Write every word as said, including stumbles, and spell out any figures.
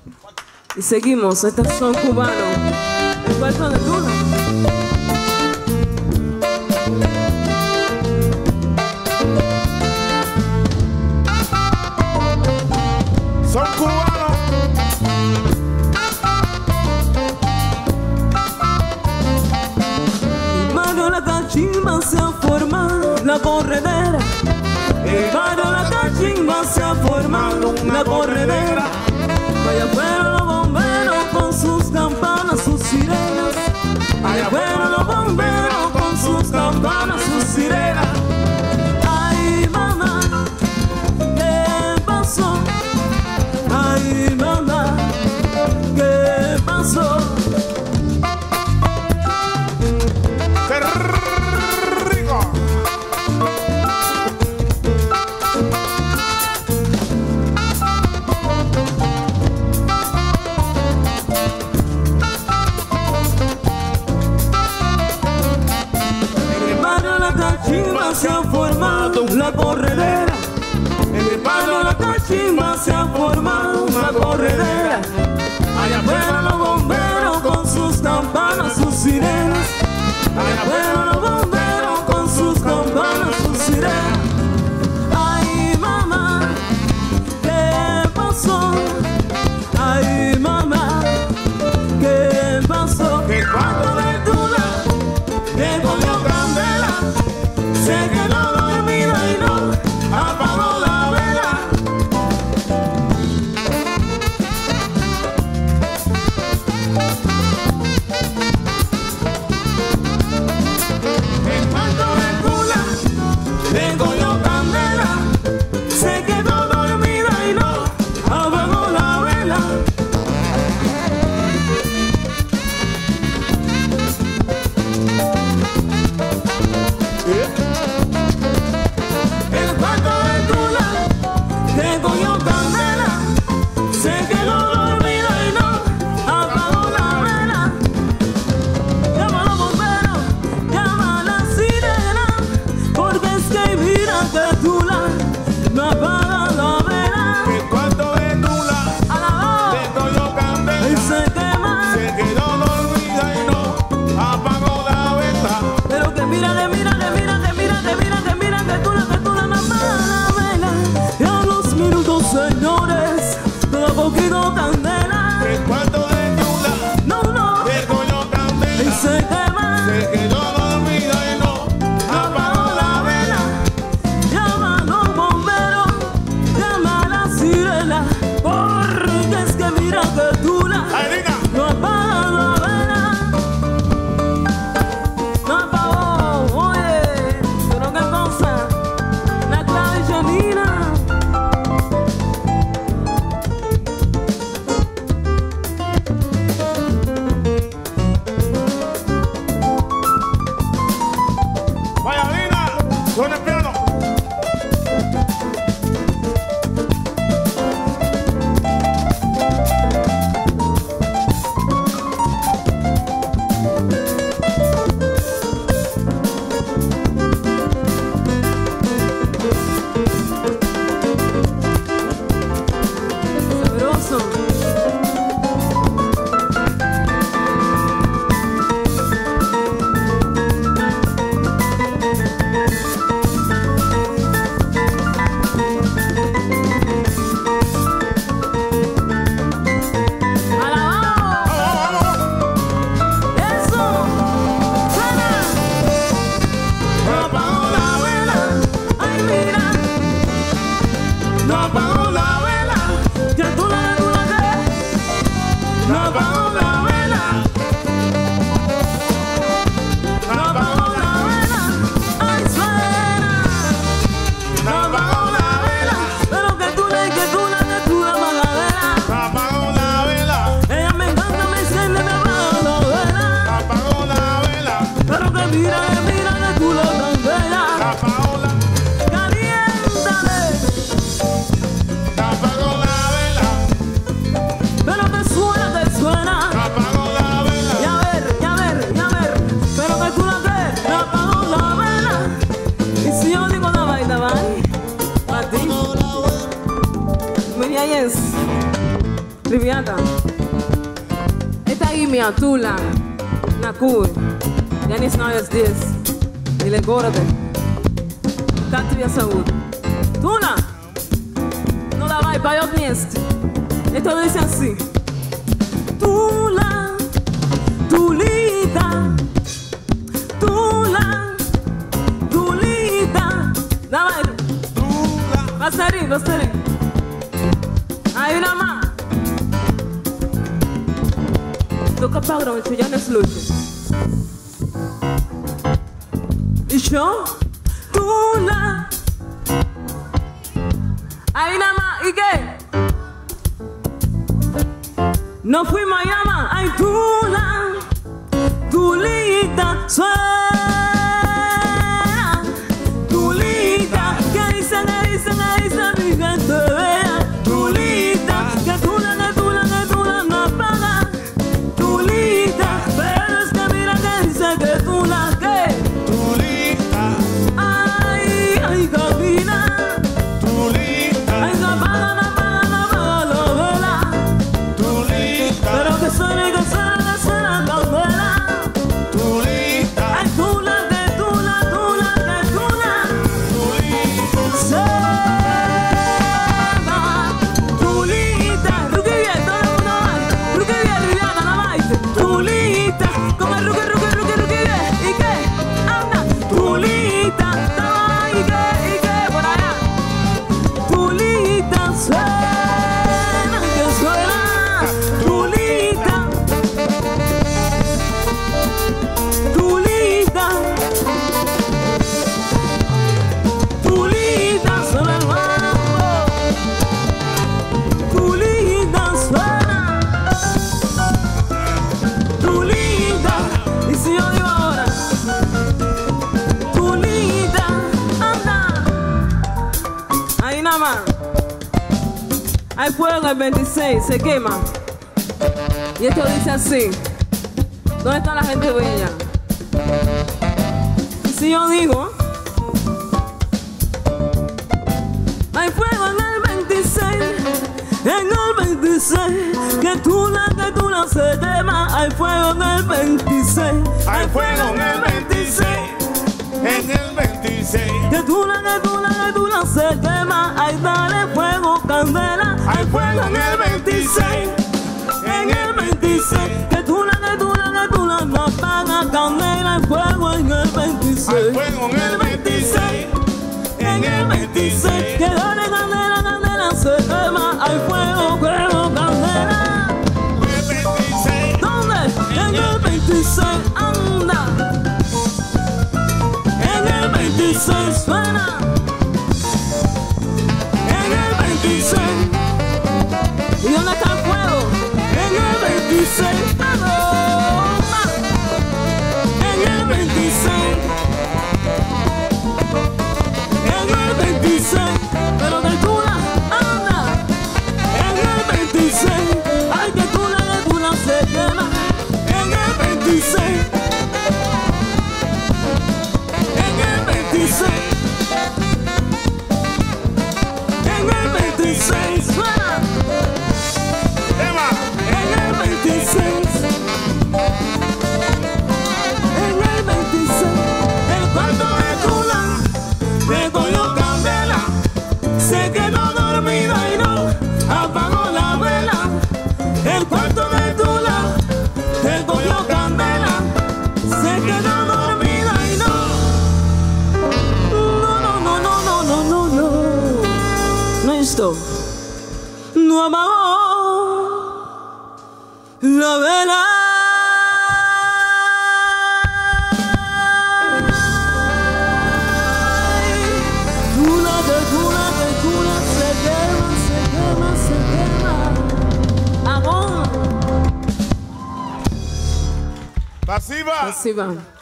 Y seguimos, estos son cubanos, el cuarto de Tula. Son cubanos. El barrio La Cachimba se ha formado la corredera. El barrio La Cachimba se ha formado la corredera. Vaya fueron los bomberos con sus campanas, sus sirenas. Vaya fueron los bomberos con sus campanas, sus sirenas. Ay, mamá, ¿qué pasó? Ay, mamá, ¿qué pasó? ¡Qué rico! Se ha formado la corredera. En el barrio La Cachimba se ha formado una corredera. Allá afuera los bomberos con sus campanas, sus sirenas. Allá afuera los bomberos con sus campanas, sus sirenas. Ay, mamá, ¿qué pasó? Ay, mamá, ¿qué pasó? Que cuando de Tula que cogió candela, se quedó dormida y no apagó la vela. En cuanto de Tula le cogió candela, se quedó dormida y no apagó la vela. El cuarto de Tula que cogió candela, se quedó dormida y no apagó la vela. Llama a los bomberos, llama a la sirena, porque es que mira que Tula no apaga la vela. El cuarto de Tula A la voz le cogió candela, y se quema, se quedó dormida y no apagó la vela. pero que mira, que mira, que mira, que mira, que mira, que mira, que Tula, que Tula no apaga la vela. Y a los minutos, señores, todo poquito candela. El cuarto de Tula No, no, le cogió y candela, se quema, se quedó dormida y no apagó la vela. llama a los bomberos, llama a la sirena, porque es que mira que Tula Adelina, no apaga la vela. No apagó, oye, pero qué cosa, la clave Janina. Riviata. Esta imia, Tula, Nakur, Yanis Noyes Diez, Ile Gorode, Katria Saúd. Tula, no la vai, vai obniest. Esto dice así. Tula, Tulita, Tula, Tulita. Dame, Tula. Bastari, Bastari. Hay una más. Toca pagra, mucho ya no es lucha. Y yo, Tula. Hay una más. ¿Y qué? No fui Miami. Ay, Tula, Tulita, suena. Tulita, que dicen, que dicen, que dicen, mi gente vea. Tulita, que Tula, que Tula, que Tula no paga. Tulita, pero es que mira que dice que Tula, que Tulita. ay, ay, camina. Tulita. Ay, no paga, no paga, no paga, lo vela. Tulita. Pero que suene, que suene, que suene, no vela. Tulita. Ay, Tula, que Tula, Tula, que Tula. Suena. Tulita, Ruki bien, todo el mundo va. Ruki bien, Riviana, no vais. Tulita, como el Ruki, Ruki, Ruki, Ruki bien. ¿Y qué? Anda. Tulita, toma, ¿y qué? ¿Y qué? Por allá. Tulita, suena, que suena. Tulita. Tulita. Tulita, suena el mambo. Tulita, suena. Tulita. Y si yo digo ahora, Tulita, anda. Ahí nada más. Hay fuego en el veintiséis, se quema. Y esto dice así. ¿Dónde está la gente bella? Y si yo digo, hay fuego en el veintiséis, en el veintiséis, que Tula, que Tula se quema. Hay fuego en el veintiséis, Hay fuego en el veintiséis. En el veintiséis. que Tula, que Tula, que Tula se quema. Ay, dale fuego, candela. Hay fuego en el veintiséis. En el veintiséis, que Tula, que Tula, que Tula no apaga candela. Hay fuego en el veintiséis. Hay fuego en el veintiséis. En el veintiséis, que dale candela, candela se quema. Hay fuego, fuego, candela. El veintiséis. ¿Dónde? En el veintiséis, anda. En el veintiséis suena. En el veintiséis. ¿Y dónde está el fuego? En el veintiséis, vamos. En el veintiséis. En el veintiséis, pero que Tula, anda. En el veintiséis, ay, que Tula, que Tula se quema. En el veintiséis. En el veintiséis. En el veintiséis suena. Emma. En el veintiséis. En el veintiséis. El cuarto de Tula, le cogió candela. Se quedó dormida y no apagó la vela. El cuarto de Tula, le cogió candela. Se quedó dormida y no. No, no, no, no, no, no, no, no. No esto. No apagó la vela. Tula, que Tula, que Tula se quema, se quema, se quema. Amor. Pasiva. Así va.